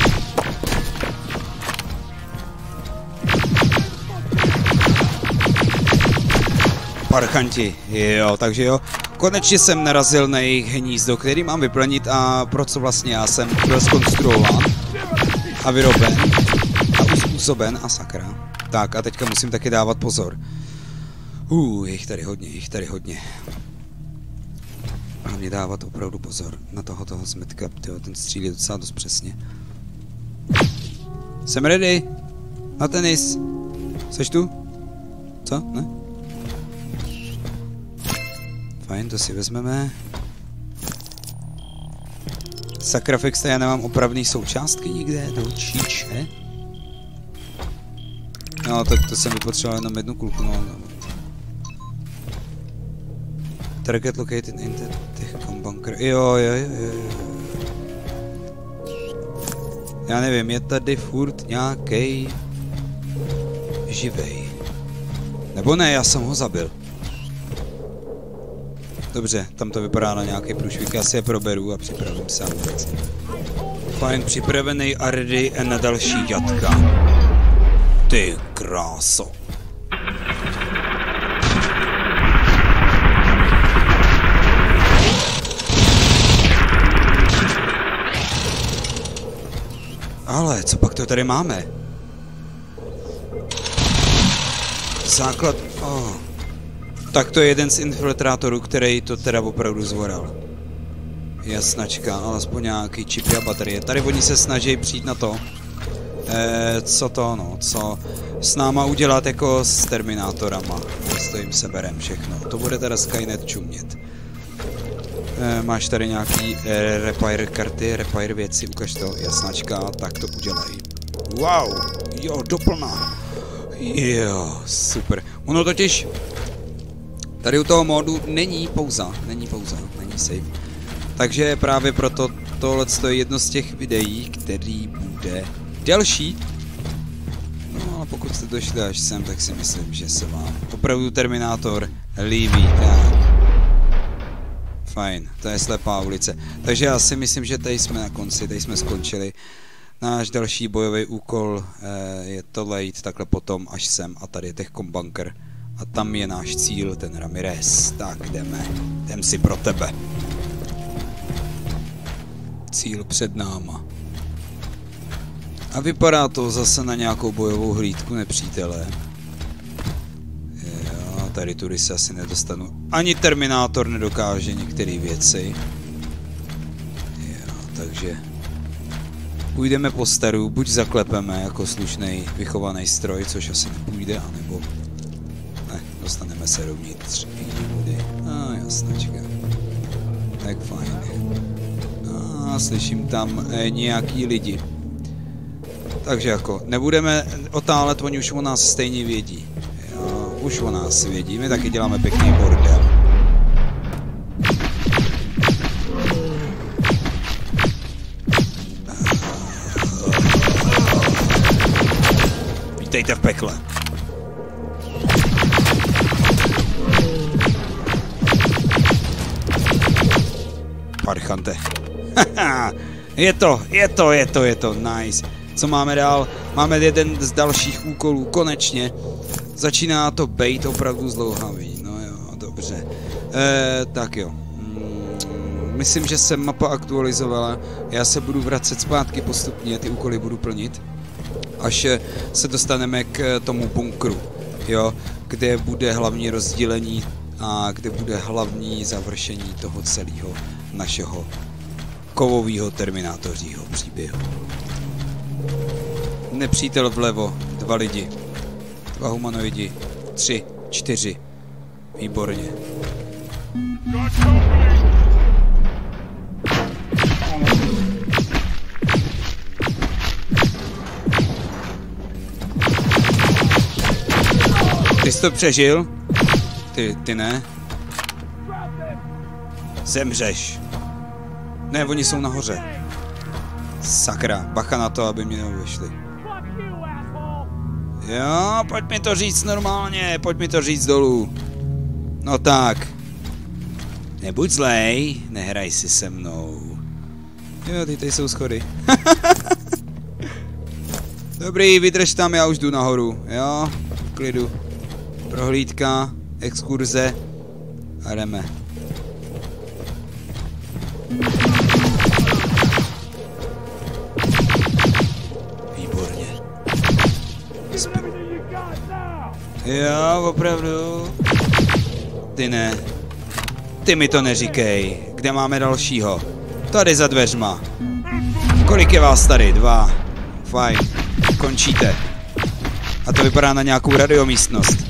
Parchanti, jo, takže jo. Konečně jsem narazil na jejich hnízdo, který mám vyplnit a pro co vlastně já jsem byl zkonstruován a vyroben a uspůsoben a sakra. Tak a teďka musím taky dávat pozor. Uh, je jich tady hodně, je jich tady hodně. Hlavně dávat opravdu pozor na toho toho zmetka, tyjo, ten střílí docela dost přesně. Jsem ready. Na tenis. Seš tu? Co? Ne? Fajn, to si vezmeme. Sakrafix, já nemám opravný součástky nikde do číče. No, tak to jsem vypotřeboval jenom jednu kulku, no. Target located in the Techcom bunker. Jo, jo, jo, jo. Já nevím, je tady furt nějaký živej. Nebo ne, já jsem ho zabil. Dobře, tam to vypadá na nějaký průšvih, já si je proberu a připravím se na věc. Fajn, připravený a ready na další jatka. Ty kráso. Ale co pak to tady máme? Základ... Oh. Tak to je jeden z infiltrátorů, který to teda opravdu zvoral. Jasnačka, alespoň nějaký čipy a baterie. Tady oni se snaží přijít na to, eh, co to, no, co s náma udělat jako s Terminátorama. S to jim seberem všechno. To bude teda Skynet čumět. E, máš tady nějaký e, repair karty, repair věci, ukaž to, jasnačka, tak to udělej. Wow, jo, doplná. Jo, super. Ono totiž, tady u toho modu není pauza, není pauza, není save. Takže právě proto tohle je jedno z těch videí, který bude delší. No ale pokud jste došli až sem, tak si myslím, že se vám opravdu Terminátor líbí. Tak. Fajn, to je slepá ulice. Takže já si myslím, že tady jsme na konci, tady jsme skončili. Náš další bojový úkol eh, je tohle jít takhle potom až sem a tady je Techcom Bunker. A tam je náš cíl, ten Ramirez. Tak jdeme, jdem si pro tebe. Cíl před náma. A vypadá to zase na nějakou bojovou hlídku nepřítele. Jo, tady tudy se asi nedostanu. Ani Terminátor nedokáže některé věci. Jo, takže půjdeme po staru, buď zaklepeme jako slušný vychovaný stroj, což asi nepůjde, anebo ne, dostaneme se dovnitř. A ah, jasnačka. Tak fajn. A slyším tam eh, nějaký lidi. Takže jako, nebudeme otálet, oni už o nás stejně vědí. Jo, už o nás vědí, my taky děláme pěkný bordel. Vítejte v pekle. Parchante. je to, je to, je to, je to, nice. Co máme dál? Máme jeden z dalších úkolů, konečně. Začíná to být opravdu zdlouhavý, no jo, dobře. E, tak jo. Mm, myslím, že se mapa aktualizovala. Já se budu vracet zpátky postupně, ty úkoly budu plnit. Až se dostaneme k tomu bunkru, jo, kde bude hlavní rozdělení a kde bude hlavní završení toho celého našeho kovového terminátořího příběhu. Nepřítel vlevo, dva lidi, dva humanoidi, tři, čtyři, výborně. Ty jsi to přežil? Ty, ty ne? Zemřeš. Ne, oni jsou nahoře. Sakra, bacha na to, aby mě neobešli. Jo, pojď mi to říct normálně, pojď mi to říct dolů. No tak. Nebuď zlej, nehraj si se mnou. Jo, ty tady jsou schody. Dobrý, vydrž tam, já už jdu nahoru, jo, v klidu. Prohlídka, exkurze a jdeme. Výborně. Jo, opravdu. Ty ne. Ty mi to neříkej. Kde máme dalšího? Tady za dveřma. Kolik je vás tady? Dva. Fajn. Končíte. A to vypadá na nějakou radiomístnost.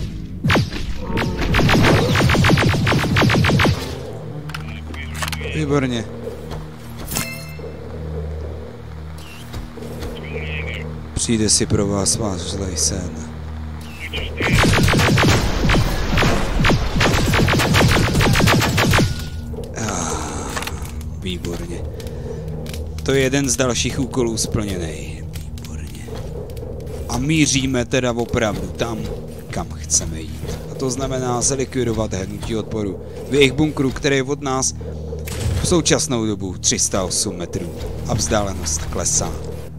Výborně. Přijde si pro vás váš zlej sen. Ah, výborně. To je jeden z dalších úkolů splněný. Výborně. A míříme teda opravdu tam, kam chceme jít. A to znamená zlikvidovat hnutí odporu v jejich bunkru, který je od nás v současnou dobu tři sta osm metrů a vzdálenost klesá.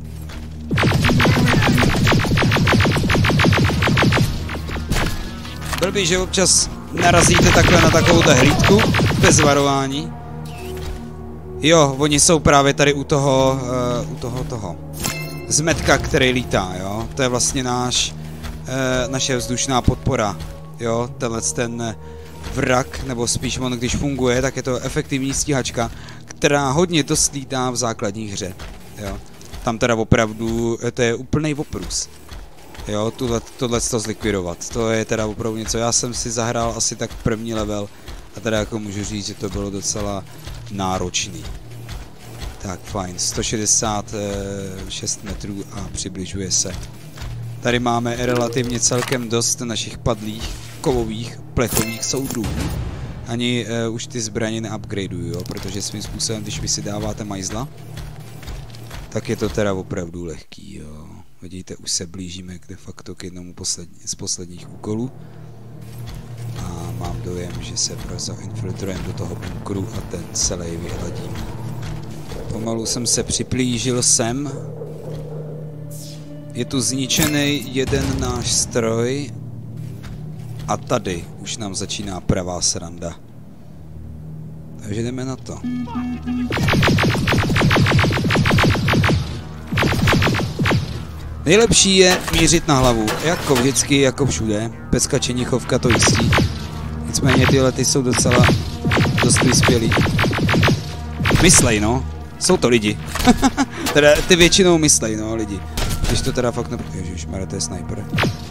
Blbý, že občas narazíte takhle na takovouhle hlídku bez varování. Jo, oni jsou právě tady u toho, uh, u toho toho zmetka, který lítá, jo. To je vlastně náš, uh, naše vzdušná podpora, jo. Tenhle ten vrak, nebo spíš on, když funguje, tak je to efektivní stíhačka, která hodně dost lítá v základní hře, jo. Tam teda opravdu, to je úplnej oprus. Jo, tuhle, tohle to zlikvidovat, to je teda opravdu něco, já jsem si zahrál asi tak první level A teda jako můžu říct, že to bylo docela náročný. Tak fajn, sto šedesát šest metrů a přibližuje se. Tady máme relativně celkem dost našich padlých, kovových, plechových soudrů. Ani uh, už ty zbraně neupgradeuju, jo, protože svým způsobem, když vy si dáváte majzla, tak je to teda opravdu lehký, jo. Vidíte, už se blížíme de facto k jednomu poslední, z posledních úkolů. A mám dojem, že se brzo infiltrujeme do toho bunkru a ten celý vyhladím. Pomalu jsem se připlížil sem. Je tu zničený jeden náš stroj. A tady už nám začíná pravá sranda. Takže jdeme na to. Nejlepší je mířit na hlavu, jako vždycky, jako všude. Pecka čenichovka to jistí. Nicméně tyhle ty jsou docela dost vyspělý. Myslej, no. Jsou to lidi. Teda ty většinou myslej, no, lidi. Když to teda fakt ne... Ježišmarja, to je sniper.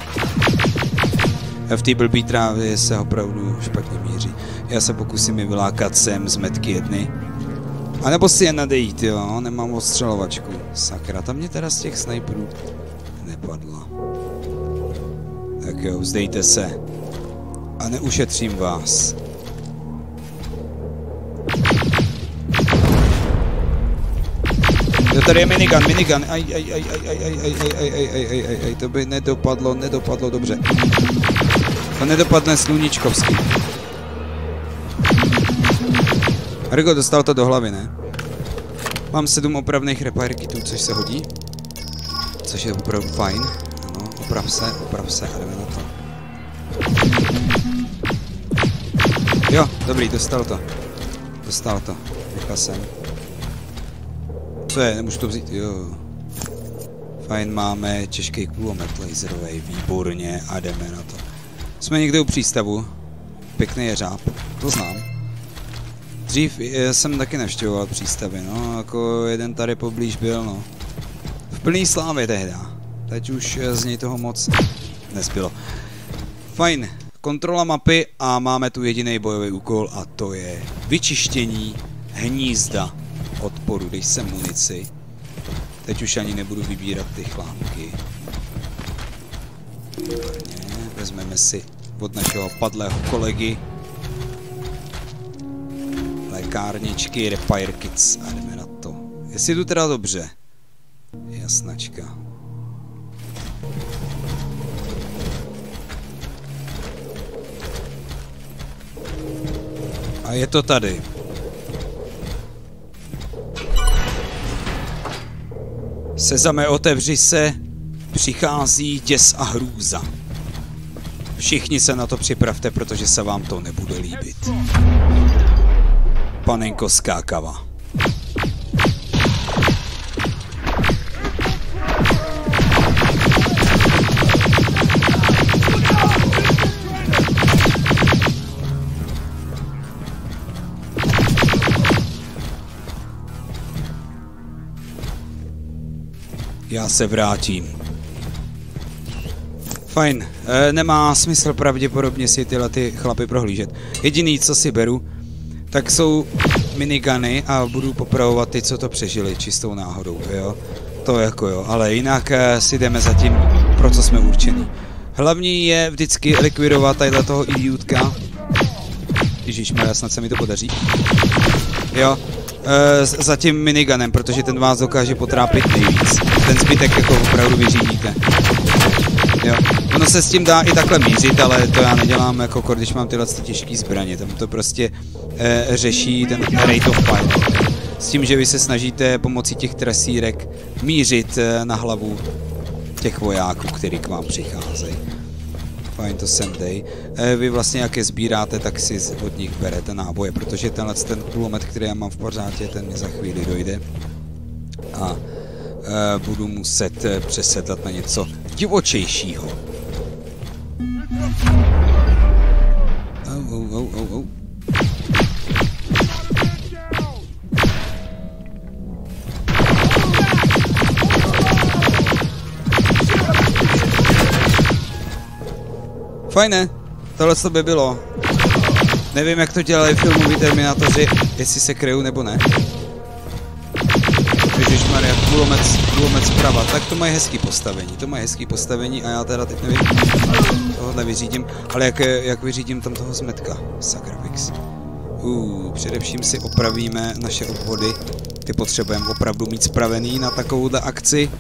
V té blbý trávě se opravdu špatně míří. Já se pokusím je vylákat sem z metky jedny. A nebo si je nadejít, jo, nemám ostřelovačku. Sakra, tam mě teda z těch sniperů nepadla. Tak jo, vzdejte se. A neušetřím vás. Jo, tady je minigun, minigun. Aj, aj, aj, aj, aj, aj, aj, aj, aj, aj, aj, aj, aj, to by nedopadlo, nedopadlo dobře. To nedopadne sluníčkovsky. Rigo dostal to do hlavy, ne? Mám sedm opravných repair kitů, což se hodí. Což je opravdu fajn. Ano, oprav se, oprav se a jdeme na to. Jo, dobrý, dostal to. Dostal to. Rychle jsem. Co je, nemůžu to vzít, jo. Fajn, máme těžký kulomet laserový, výborně a jdeme na to. Jsme někde u přístavu. Pěkný jeřáb, to znám. Dřív jsem taky navštěvoval přístavy, no, jako jeden tady poblíž byl, no. V plný slávě tehda. Teď už z něj toho moc nezbylo. Fajn, kontrola mapy a máme tu jediný bojový úkol a to je vyčištění hnízda odporu, když jsem munici. Teď už ani nebudu vybírat ty chlápky. Výborně, vezmeme si od našeho padlého kolegy lékárničky, repair kits a jdeme na to. Jestli jdu teda dobře. Jasnačka. A je to tady. Sezame, otevři se, přichází děs a hrůza. Všichni se na to připravte, protože se vám to nebude líbit. Panenko skákava. Já se vrátím. Fajn, e, nemá smysl pravděpodobně si tyhle ty chlapy prohlížet. Jediný, co si beru, tak jsou miniguny a budu popravovat ty, co to přežili, čistou náhodou, jo. To jako jo, ale jinak e, si jdeme za tím, pro co jsme určení. Hlavní je vždycky likvidovat tadyhle toho idiotka. Ježišmarja, snad se mi to podaří. Jo. E, za tím minigunem, protože ten vás dokáže potrápit nejvíc. Ten zbytek jako opravdu vyřídíte. Jo. Ono se s tím dá i takhle mířit, ale to já nedělám jako když mám tyhle těžké zbraně. Tam to prostě e, řeší ten rate of fire. S tím, že vy se snažíte pomocí těch trasírek mířit e, na hlavu těch vojáků, který k vám přicházejí. Fajn, to sem dej. E, vy vlastně jak je sbíráte, tak si od nich berete náboje, protože tenhle ten kulomet, který já mám v pořádě, ten mě za chvíli dojde. A e, budu muset e, přesedlat na něco divočejšího. Oh, oh, oh, oh, oh. Fajné, tohle to by bylo. Nevím, jak to dělali filmoví Terminátoři, jestli se kryjou nebo ne. Ježišmarja, kulomec, kulomec zprava. Tak to mají hezký postavení, to mají hezký postavení a já teda teď nevím, tohohle vyřídím, ale jak, jak vyřídím tam toho zmetka. Sakra fix. Uh, především si opravíme naše obvody. Ty potřebujeme opravdu mít spravený na takovouhle akci.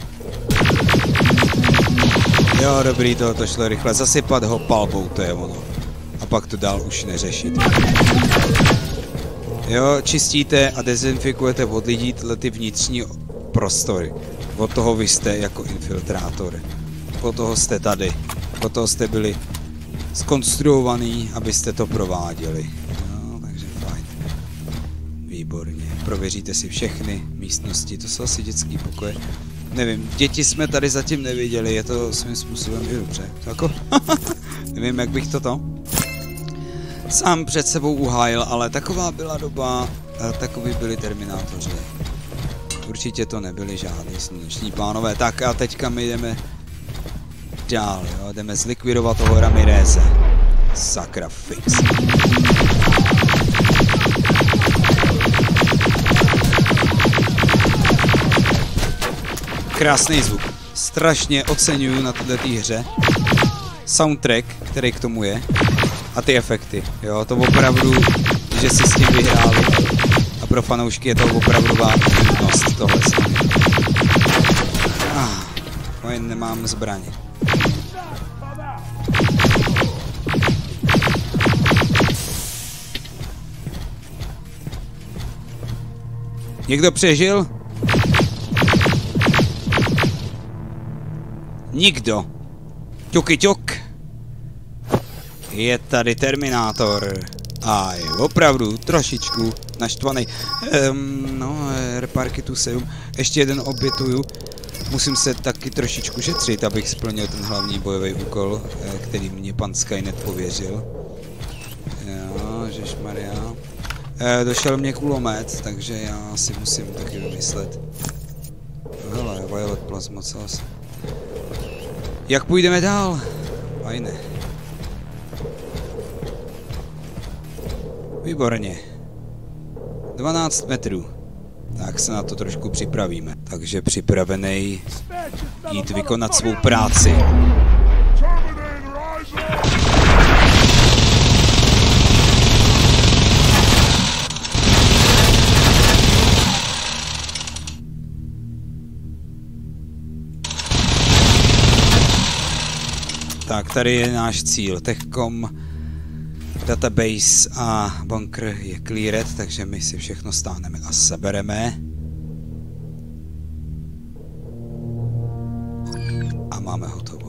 Jo, dobrý, to, to šlo rychle. Zasypat ho palbou, to je ono. A pak to dál už neřešit. Jo, čistíte a dezinfikujete od lidí tyhle ty vnitřní prostory. Od toho vy jste jako infiltrátor. Od toho jste tady. Od toho jste byli zkonstruovaný, abyste to prováděli. Jo, takže fajn. Výborně. Prověříte si všechny místnosti, to jsou asi dětský pokoje. Nevím, děti jsme tady zatím neviděli, je to svým způsobem i dobře. Jako, nevím, jak bych toto sám před sebou uhájil, ale taková byla doba, takový byli Terminátoři. Určitě to nebyly žádný sluneční pánové. Tak a teďka my jdeme dál, jo? Jdeme zlikvidovat toho Ramireze. Sakra fix. Krásný zvuk. Strašně oceňuju na této hře soundtrack, který k tomu je. A ty efekty, jo, to opravdu, že si s tím vyhráli. A pro fanoušky je to opravdová nutnost tohle. Ah, jen nemám zbraň. Někdo přežil? Nikdo. Ťuky ťuk. Je tady Terminátor. A je opravdu trošičku naštvaný. Um, no, reparky tu seju. Ještě jeden obětuju. Musím se taky trošičku šetřit, abych splnil ten hlavní bojový úkol, který mě pan Skynet pověřil. Jo, ježišmarja. E, došel mě kulomet, takže já si musím taky vymyslet. Hele, Violet Plasmocels. Jak půjdeme dál? Fajne. Výborně. dvanáct metrů. Tak se na to trošku připravíme. Takže připravený jít vykonat svou práci. Tak, tady je náš cíl. Techcom database a bunkr je cleared, takže my si všechno stáhneme a sebereme. A máme hotovo.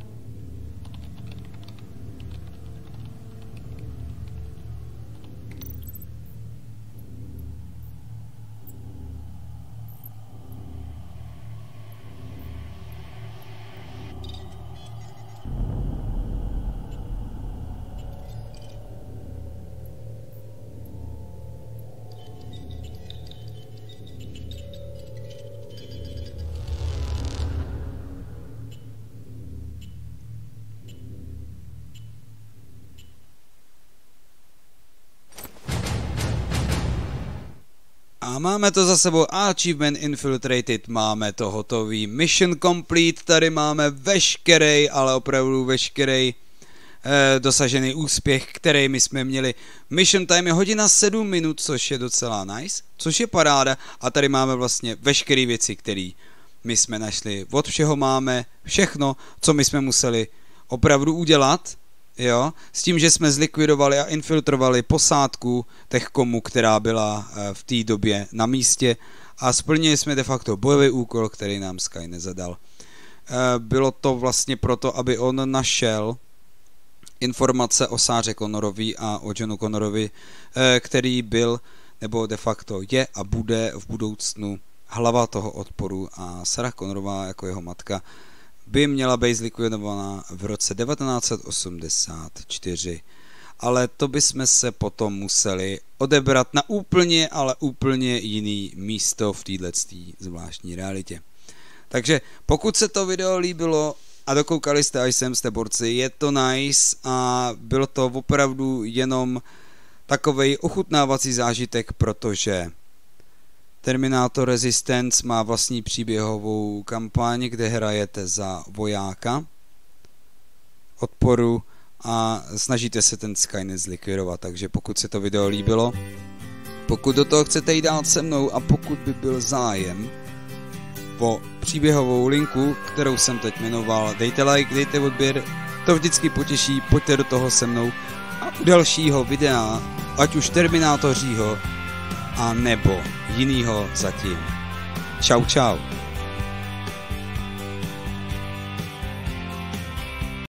A máme to za sebou, achievement infiltrated, máme to hotový, mission complete, tady máme veškerý, ale opravdu veškerý eh, dosažený úspěch, který my jsme měli. Mission time je hodina sedm minut, což je docela nice, což je paráda, a tady máme vlastně veškeré věci, které my jsme našli. Od všeho máme všechno, co my jsme museli opravdu udělat. Jo, s tím, že jsme zlikvidovali a infiltrovali posádku Techcomu, která byla v té době na místě, a splnili jsme de facto bojový úkol, který nám Skynet zadal. Bylo to vlastně proto, aby on našel informace o Sáře Connorovi a o Johnu Connorovi, který byl, nebo de facto je a bude v budoucnu hlava toho odporu, a Sarah Connorová jako jeho matka by měla být zlikvidovaná v roce devatenáct set osmdesát čtyři. Ale to bychom se potom museli odebrat na úplně, ale úplně jiný místo v této zvláštní realitě. Takže pokud se to video líbilo a dokoukali jste až sem, jste borci, je to nice a bylo to opravdu jenom takovej ochutnávací zážitek, protože Terminator Resistance má vlastní příběhovou kampaň, kde hrajete za vojáka odporu a snažíte se ten Skynet zlikvidovat. Takže pokud se to video líbilo, pokud do toho chcete jít dál se mnou a pokud by byl zájem o příběhovou linku, kterou jsem teď jmenoval, dejte like, dejte odběr, to vždycky potěší, pojďte do toho se mnou a u dalšího videa, ať už Terminátořího, a nebo jinýho zatím. Čau čau.